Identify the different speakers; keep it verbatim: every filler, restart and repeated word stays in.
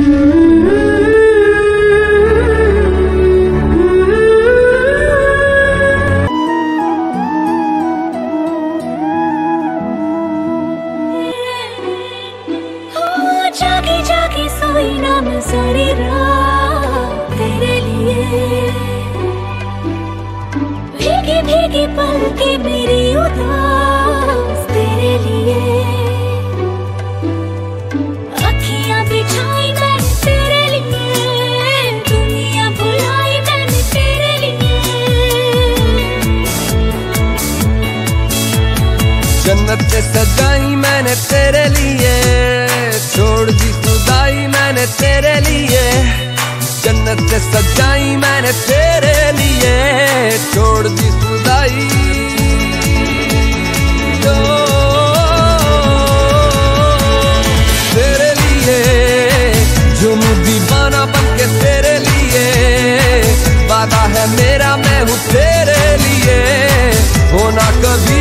Speaker 1: जागी जागी सोई ना मैं सारी रात तेरे लिए, भीगी भीगी पलके मेरी उदास तेरे लिए, अखियां बिछाई मैंने तेरे लिए, दुनिया भुलाई मैंने तेरे लिए।
Speaker 2: जन्नत सजाई मैंने तेरे लिए, छोड़ दी खुदाई मैंने तेरे लिए। जन्नत सजाई मैंने तेरे लिए, छोड़ दी खुदाई। तेरे लिए झूमू दीवाना बनके तेरे लिए, वादा है मेरा मैं हूँ तेरे लिए, होना कभी